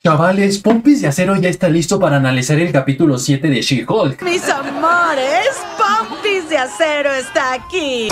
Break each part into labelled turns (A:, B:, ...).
A: Chavales, Pompis de Acero ya está listo para analizar el capítulo 7 de She-Hulk.
B: Mis amores, Pompis de Acero está aquí.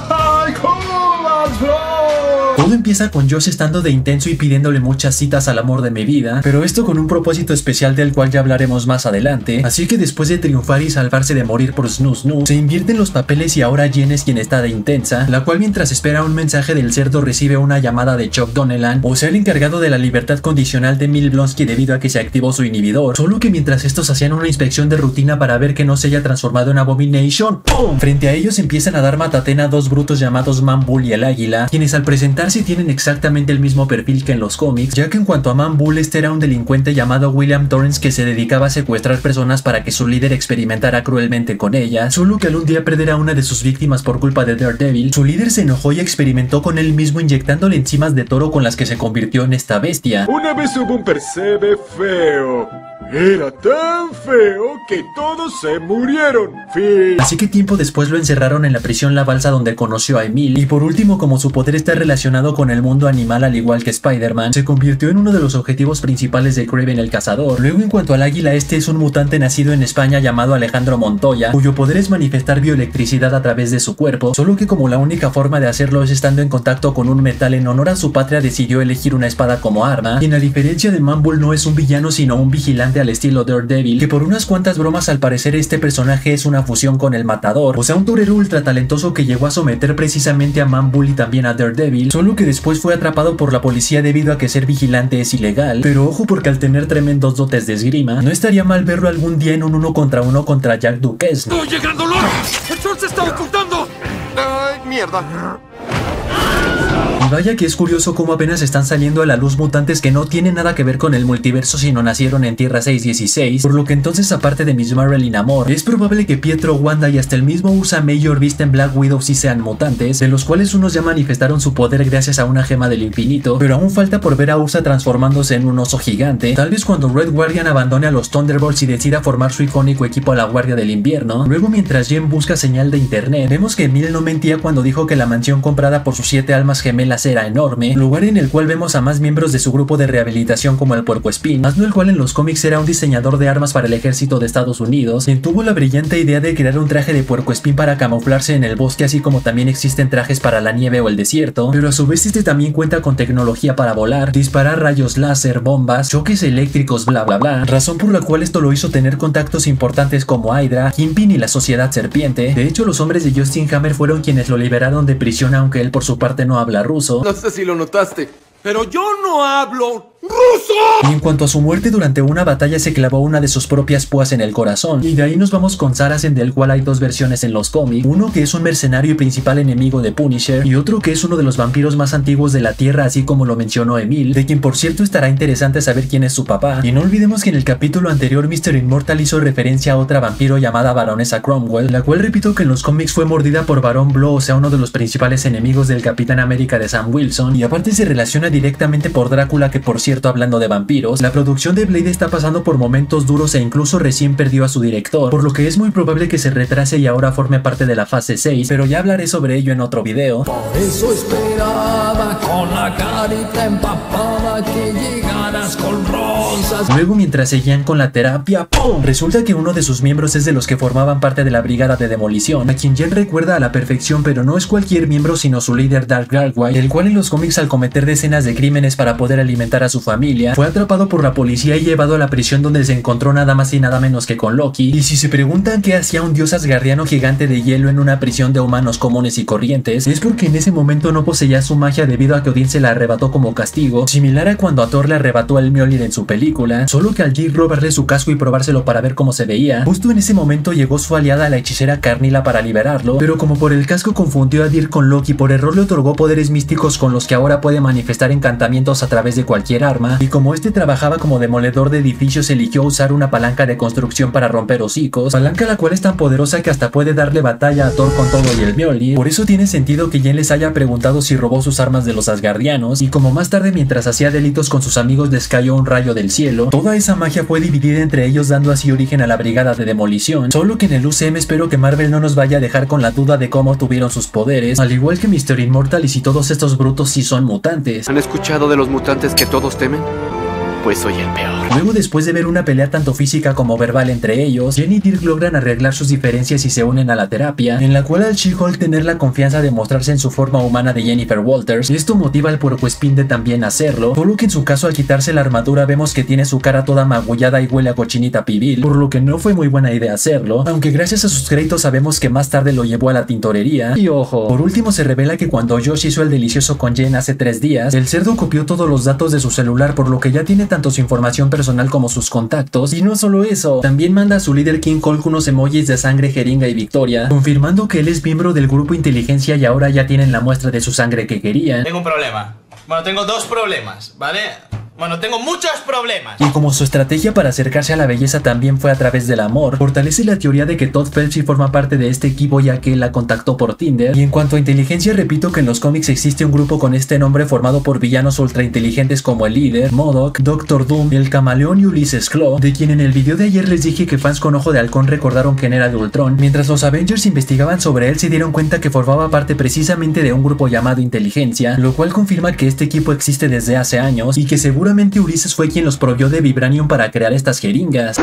A: Todo empieza con Josh estando de intenso y pidiéndole muchas citas al amor de mi vida, pero esto con un propósito especial del cual ya hablaremos más adelante. Así que después de triunfar y salvarse de morir por Snoo Snoo, se invierten los papeles y ahora Jen es quien está de intensa, la cual mientras espera un mensaje del cerdo recibe una llamada de Chuck Donnellan, o sea el encargado de la libertad condicional de Emil Blonsky debido a que se activó su inhibidor, solo que mientras estos hacían una inspección de rutina para ver que no se haya transformado en Abomination, ¡pum! Frente a ellos empiezan a dar matatena a dos brutos llamados Man Bull y el Águila, quienes al presentarse tienen exactamente el mismo perfil que en los cómics, ya que en cuanto a Man Bull, este era un delincuente llamado William Torrance que se dedicaba a secuestrar personas para que su líder experimentara cruelmente con ellas, solo que al un día perder a una de sus víctimas por culpa de Daredevil, su líder se enojó y experimentó con él mismo inyectándole enzimas de toro con las que se convirtió en esta bestia.
C: Una vez hubo un percebe feo. Era tan feo que todos se murieron. Fin.
A: Así que tiempo después lo encerraron en la prisión La Balsa donde conoció a Emil, y por último, como su poder está relacionado con el mundo animal al igual que Spider-Man, se convirtió en uno de los objetivos principales de Kraven el Cazador. Luego, en cuanto al Águila, este es un mutante nacido en España llamado Alejandro Montoya, cuyo poder es manifestar bioelectricidad a través de su cuerpo, solo que como la única forma de hacerlo es estando en contacto con un metal en honor a su patria, decidió elegir una espada como arma, quien a diferencia de Man Bull no es un villano sino un vigilante al estilo Daredevil, que por unas cuantas bromas al parecer este personaje es una fusión con el Matador, o sea un torero ultra talentoso que llegó a someter precisamente a Man Bull y también a Daredevil, solo que después fue atrapado por la policía debido a que ser vigilante es ilegal, pero ojo porque al tener tremendos dotes de esgrima, no estaría mal verlo algún día en un 1 contra Jack Duquesne.
D: ¡Estoy llegando, Lord! ¡El sol se está ocultando!
C: Ay, mierda.
A: Y vaya que es curioso cómo apenas están saliendo a la luz mutantes que no tienen nada que ver con el multiverso sino nacieron en Tierra 616, por lo que entonces aparte de Miss Marvel y Namor, es probable que Pietro, Wanda y hasta el mismo Ursa Major visten Black Widow sí sean mutantes, de los cuales unos ya manifestaron su poder gracias a una gema del infinito, pero aún falta por ver a Ursa transformándose en un oso gigante, tal vez cuando Red Guardian abandone a los Thunderbolts y decida formar su icónico equipo a la Guardia del Invierno. Luego mientras Jen busca señal de internet, vemos que Emil no mentía cuando dijo que la mansión comprada por sus 7 almas gemelas era enorme, lugar en el cual vemos a más miembros de su grupo de rehabilitación como el Puercoespín, más no el cual en los cómics era un diseñador de armas para el ejército de Estados Unidos, quien tuvo la brillante idea de crear un traje de Puercoespín para camuflarse en el bosque, así como también existen trajes para la nieve o el desierto, pero a su vez este también cuenta con tecnología para volar, disparar rayos láser, bombas, choques eléctricos, bla bla bla, razón por la cual esto lo hizo tener contactos importantes como Hydra, Kingpin y la Sociedad Serpiente. De hecho, los hombres de Justin Hammer fueron quienes lo liberaron de prisión, aunque él por su parte no habla ruso.
D: No sé si lo notaste, pero yo no hablo ruso.
A: Y en cuanto a su muerte, durante una batalla se clavó una de sus propias púas en el corazón, y de ahí nos vamos con Saracen, del cual hay dos versiones en los cómics, uno que es un mercenario y principal enemigo de Punisher, y otro que es uno de los vampiros más antiguos de la Tierra, así como lo mencionó Emil, de quien por cierto estará interesante saber quién es su papá. Y no olvidemos que en el capítulo anterior Mr. Immortal hizo referencia a otra vampiro llamada Baronesa Cromwell, la cual repito que en los cómics fue mordida por Barón Blow, o sea uno de los principales enemigos del Capitán América de Sam Wilson, y aparte se relaciona directamente por Drácula, que por cierto, hablando de vampiros, la producción de Blade está pasando por momentos duros e incluso recién perdió a su director, por lo que es muy probable que se retrase y ahora forme parte de la fase 6, pero ya hablaré sobre ello en otro video.
E: Por eso esperaba con la carita empapada que llegaras con rosas.
A: Luego, mientras seguían con la terapia, ¡pum!, resulta que uno de sus miembros es de los que formaban parte de la Brigada de Demolición, a quien Jen recuerda a la perfección, pero no es cualquier miembro sino su líder Dark Gargoyle, el cual en los cómics al cometer decenas de crímenes para poder alimentar a su familia, fue atrapado por la policía y llevado a la prisión donde se encontró nada más y nada menos que con Loki. Y si se preguntan qué hacía un dios asgardiano gigante de hielo en una prisión de humanos comunes y corrientes, es porque en ese momento no poseía su magia debido a que Odín se la arrebató como castigo, similar a cuando a Thor le arrebató el Mjolnir en su película, solo que al Jig robarle su casco y probárselo para ver cómo se veía, justo en ese momento llegó su aliada la hechicera Carnila para liberarlo, pero como por el casco confundió a Dir con Loki, por error le otorgó poderes místicos con los que ahora puede manifestar encantamientos a través de cualquier arma, y como este trabajaba como demoledor de edificios, eligió usar una palanca de construcción para romper hocicos, palanca la cual es tan poderosa que hasta puede darle batalla a Thor con todo y el Mjolnir. Por eso tiene sentido que Jen les haya preguntado si robó sus armas de los asgardianos, y como más tarde mientras hacía delitos con sus amigos les cayó un rayo del cielo, toda esa magia fue dividida entre ellos dando así origen a la Brigada de Demolición, solo que en el UCM espero que Marvel no nos vaya a dejar con la duda de cómo tuvieron sus poderes, al igual que Mr. Immortal y si todos estos brutos sí son mutantes.
D: ¿Han escuchado de los mutantes que todos temen?
F: pues soy el peor.
A: Luego, después de ver una pelea tanto física como verbal entre ellos, Jen y Dirk logran arreglar sus diferencias y se unen a la terapia, en la cual al She-Hulk tener la confianza de mostrarse en su forma humana de Jennifer Walters, esto motiva al Puercoespín de también hacerlo, por lo que en su caso al quitarse la armadura vemos que tiene su cara toda magullada y huele a cochinita pibil, por lo que no fue muy buena idea hacerlo, aunque gracias a sus créditos sabemos que más tarde lo llevó a la tintorería. Y ojo, por último se revela que cuando Josh hizo el delicioso con Jen hace 3 días, el cerdo copió todos los datos de su celular, por lo que ya tiene tanto su información personal como sus contactos, y no solo eso, también manda a su líder King Hulk unos emojis de sangre, jeringa y victoria, confirmando que él es miembro del grupo Inteligencia y ahora ya tienen la muestra de su sangre que querían.
G: Tengo un problema. Bueno, tengo 2 problemas, ¿vale? Bueno, tengo muchos problemas.
A: Y como su estrategia para acercarse a la belleza también fue a través del amor, fortalece la teoría de que Todd Phelps forma parte de este equipo ya que él la contactó por Tinder. Y en cuanto a inteligencia, repito que en los cómics existe un grupo con este nombre formado por villanos ultra inteligentes como el líder, MODOK, Doctor Doom, el camaleón y Ulysses Claw, de quien en el video de ayer les dije que fans con ojo de halcón recordaron quién era de Ultron. Mientras los Avengers investigaban sobre él, se dieron cuenta que formaba parte precisamente de un grupo llamado Inteligencia, lo cual confirma que este equipo existe desde hace años y que seguramente Ulysses fue quien los proveyó de vibranium para crear estas jeringas.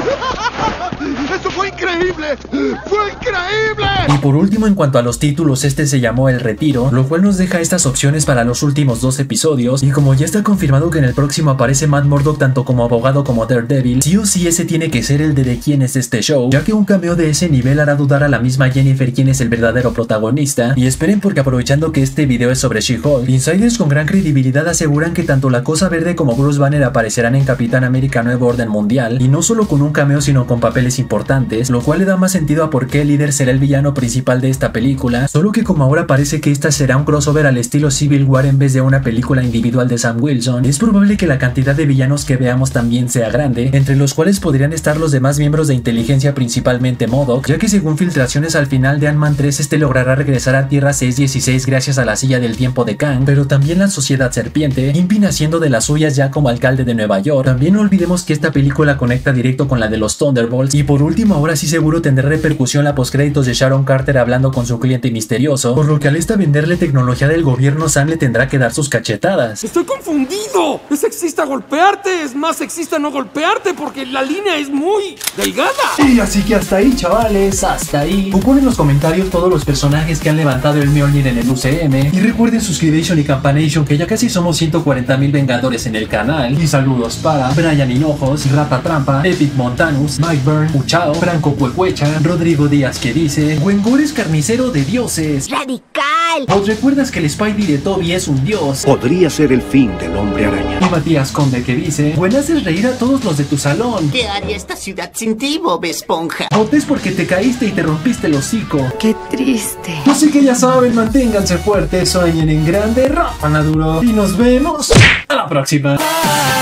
C: ¡Eso fue increíble! ¡Fue increíble!
A: Y por último, en cuanto a los títulos, este se llamó El Retiro, lo cual nos deja estas opciones para los últimos 2 episodios, y como ya está confirmado que en el próximo aparece Matt Murdock tanto como abogado como Daredevil, sí o sí ese tiene que ser el de quién es este show, ya que un cameo de ese nivel hará dudar a la misma Jennifer quién es el verdadero protagonista. Y esperen, porque aprovechando que este video es sobre She-Hulk, insiders con gran credibilidad aseguran que tanto la Cosa Verde como Bruce Banner aparecerán en Capitán América Nuevo Orden Mundial, y no solo con un cameo sino con papeles importantes, lo cual le da más sentido a por qué el líder será el villano principal de esta película, solo que como ahora parece que esta será un crossover al estilo Civil War en vez de una película individual de Sam Wilson, es probable que la cantidad de villanos que veamos también sea grande, entre los cuales podrían estar los demás miembros de Inteligencia, principalmente MODOK, ya que según filtraciones al final de Ant-Man 3 este logrará regresar a Tierra 616 gracias a la silla del tiempo de Kang, pero también la Sociedad Serpiente, Kingpin haciendo de las suyas ya como alcalde de Nueva York. También no olvidemos que esta película conecta directo con la de los Thunderbolts, y por último ahora sí seguro tendrá repercusión la postcréditos de Sharon Carter hablando con su cliente misterioso, por lo que al esta venderle tecnología del gobierno, Sam le tendrá que dar sus cachetadas.
D: ¡Estoy confundido! Es sexista golpearte, es más sexista no golpearte porque la línea es muy delgada.
A: Y así que hasta ahí, chavales, hasta ahí. Pongan en los comentarios todos los personajes que han levantado el Mjolnir en el UCM, y recuerden suscribirse y campanation, que ya casi somos 140,000 vengadores en el canal. Y saludos para Brian Hinojos, Rata Trampa, Epic Montanus, Mike Byrne, Uchao, Franco Cuecuecha, Rodrigo Díaz que dice Gwengor es carnicero de dioses.
B: ¡Radical!
A: ¿Os recuerdas que el Spidey de Toby es un dios?
H: Podría ser el fin del Hombre Araña.
A: Y Matías Conde que dice Buen haces reír a todos los de tu salón.
I: ¿Qué haría esta ciudad sin ti, Bob Esponja?
A: Votes porque te caíste y te rompiste el hocico.
B: ¡Qué triste!
A: Así que ya saben, manténganse fuertes, sueñen en grande, rompan a duro, y nos vemos a la próxima.